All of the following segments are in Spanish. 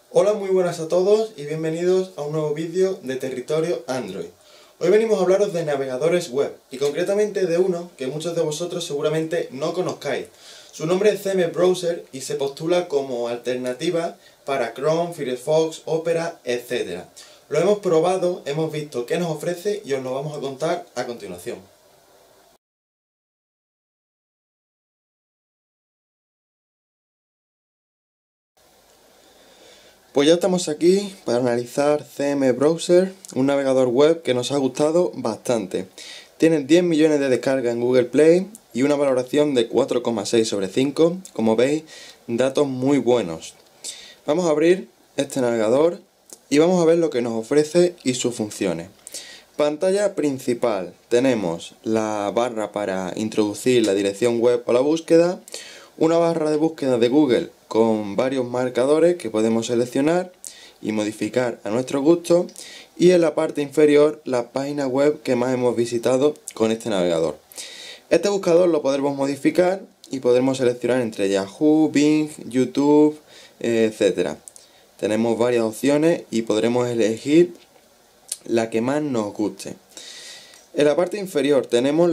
Hola, muy buenas a todos y bienvenidos a un nuevo vídeo de Territorio Android. Hoy venimos a hablaros de navegadores web y concretamente de uno que muchos de vosotros seguramente no conozcáis. Su nombre es CM Browser y se postula como alternativa para Chrome, Firefox, Opera, etc. Lo hemos probado, hemos visto qué nos ofrece y os lo vamos a contar a continuación. Pues ya estamos aquí para analizar CM Browser, un navegador web que nos ha gustado bastante. Tiene 10 millones de descargas en Google Play y una valoración de 4,6 sobre 5. Como veis, datos muy buenos. Vamos a abrir este navegador y vamos a ver lo que nos ofrece y sus funciones. Pantalla principal. Tenemos la barra para introducir la dirección web o la búsqueda, una barra de búsqueda de Google con varios marcadores que podemos seleccionar y modificar a nuestro gusto, y en la parte inferior la página web que más hemos visitado con este navegador. Este buscador lo podremos modificar y podremos seleccionar entre Yahoo, Bing, YouTube, etc. Tenemos varias opciones y podremos elegir la que más nos guste. En la parte inferior tenemos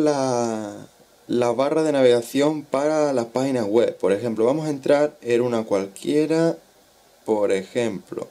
la barra de navegación para las páginas web. Por ejemplo, vamos a entrar en una cualquiera, por ejemplo,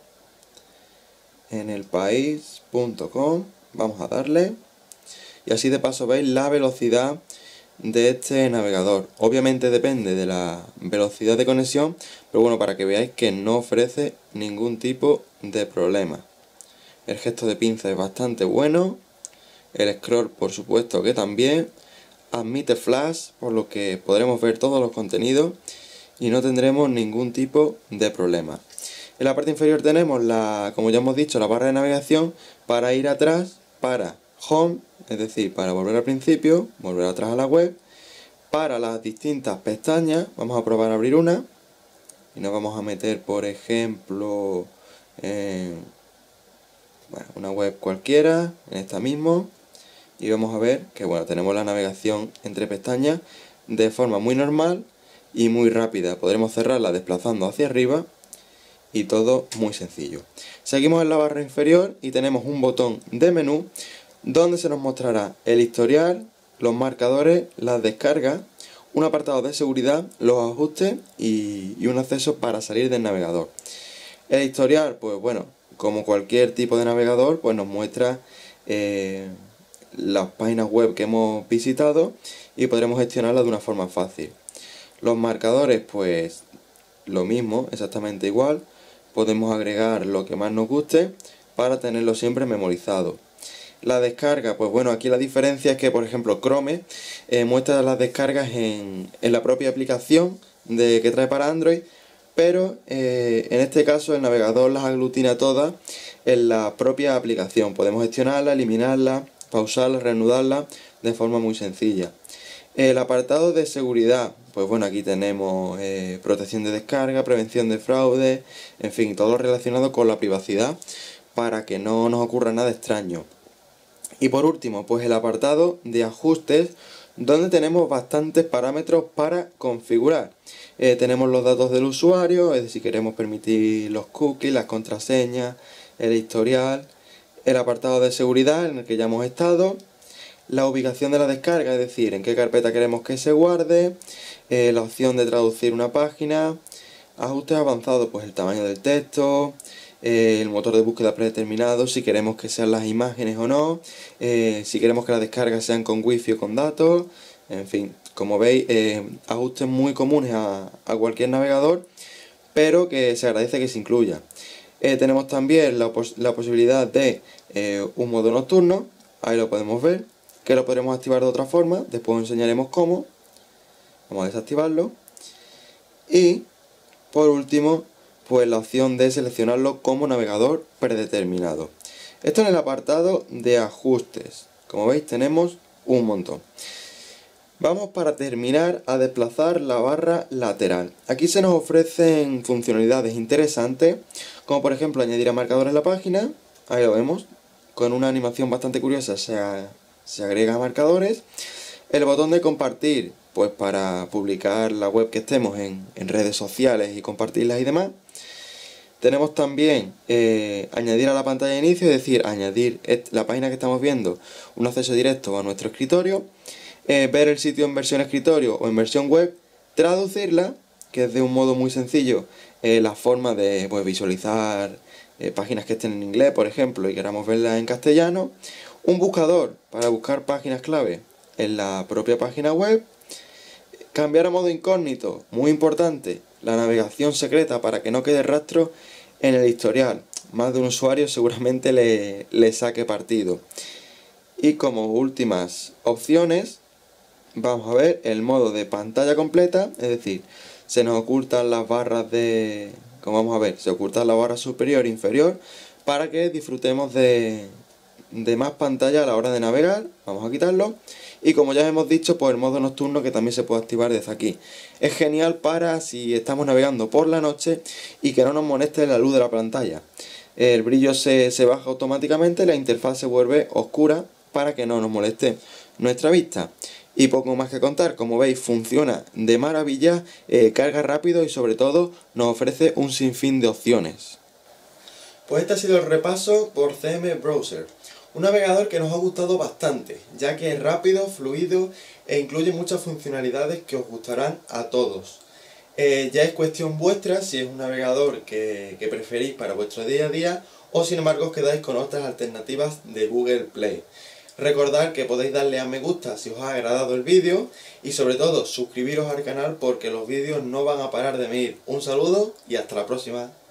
en elpaís.com. Vamos a darle. Y así de paso veis la velocidad de este navegador. Obviamente depende de la velocidad de conexión, pero bueno, para que veáis que no ofrece ningún tipo de problema. El gesto de pinza es bastante bueno. El scroll, por supuesto que también. Admite flash, por lo que podremos ver todos los contenidos y no tendremos ningún tipo de problema. En la parte inferior tenemos como ya hemos dicho, la barra de navegación para ir atrás, para home, es decir, para volver al principio, volver atrás a la web, para las distintas pestañas. Vamos a probar a abrir una y nos vamos a meter, por ejemplo, en una web cualquiera, en esta misma. Y vamos a ver que bueno, tenemos la navegación entre pestañas de forma muy normal y muy rápida. Podremos cerrarla desplazando hacia arriba y todo muy sencillo. Seguimos en la barra inferior y tenemos un botón de menú donde se nos mostrará el historial, los marcadores, las descargas, un apartado de seguridad, los ajustes y un acceso para salir del navegador. El historial, pues bueno, como cualquier tipo de navegador, pues nos muestra las páginas web que hemos visitado y podremos gestionarlas de una forma fácil. Los marcadores, pues lo mismo, exactamente igual. Podemos agregar lo que más nos guste para tenerlo siempre memorizado. La descarga, pues bueno, aquí la diferencia es que, por ejemplo, Chrome muestra las descargas en la propia aplicación que trae para Android, pero en este caso el navegador las aglutina todas en la propia aplicación. Podemos gestionarla, eliminarla, pausarla, reanudarla de forma muy sencilla. El apartado de seguridad, pues bueno, aquí tenemos protección de descarga, prevención de fraude, en fin, todo relacionado con la privacidad para que no nos ocurra nada extraño. Y por último, pues el apartado de ajustes, donde tenemos bastantes parámetros para configurar. Tenemos los datos del usuario, es decir, si queremos permitir los cookies, las contraseñas, el historial, el apartado de seguridad en el que ya hemos estado, la ubicación de la descarga, es decir, en qué carpeta queremos que se guarde, la opción de traducir una página, ajustes avanzados, pues el tamaño del texto, el motor de búsqueda predeterminado, si queremos que sean las imágenes o no, si queremos que las descargas sean con wifi o con datos, en fin, como veis, ajustes muy comunes a cualquier navegador, pero que se agradece que se incluya. Tenemos también la posibilidad de un modo nocturno, ahí lo podemos ver, que lo podremos activar de otra forma, después os enseñaremos cómo. Vamos a desactivarlo. Y por último, pues la opción de seleccionarlo como navegador predeterminado. Esto en el apartado de ajustes. Como veis, tenemos un montón. Vamos para terminar a desplazar la barra lateral. Aquí se nos ofrecen funcionalidades interesantes, como por ejemplo añadir a marcadores en la página. Ahí lo vemos. Con una animación bastante curiosa se agrega marcadores. El botón de compartir, pues para publicar la web que estemos en redes sociales y compartirlas y demás. Tenemos también añadir a la pantalla de inicio, es decir, añadir la página que estamos viendo, un acceso directo a nuestro escritorio, ver el sitio en versión escritorio o en versión web, traducirla, que es de un modo muy sencillo, la forma de visualizar páginas que estén en inglés, por ejemplo, y queramos verlas en castellano, un buscador para buscar páginas clave en la propia página web, cambiar a modo incógnito, muy importante, la navegación secreta para que no quede rastro en el historial. Más de un usuario seguramente le saque partido. Y como últimas opciones, vamos a ver el modo de pantalla completa, es decir, se nos ocultan las barras como vamos a ver, se ocultan la barra superior e inferior para que disfrutemos de más pantalla a la hora de navegar. Vamos a quitarlo. Y como ya hemos dicho, pues el modo nocturno, que también se puede activar desde aquí. Es genial para si estamos navegando por la noche y que no nos moleste la luz de la pantalla. El brillo se baja automáticamente, la interfaz se vuelve oscura para que no nos moleste nuestra vista. Y poco más que contar, como veis funciona de maravilla, carga rápido y sobre todo nos ofrece un sinfín de opciones. Pues este ha sido el repaso por CM Browser. Un navegador que nos ha gustado bastante, ya que es rápido, fluido e incluye muchas funcionalidades que os gustarán a todos. Ya es cuestión vuestra si es un navegador que preferís para vuestro día a día o sin embargo os quedáis con otras alternativas de Google Play. Recordad que podéis darle a me gusta si os ha agradado el vídeo y sobre todo suscribiros al canal porque los vídeos no van a parar de venir. Un saludo y hasta la próxima.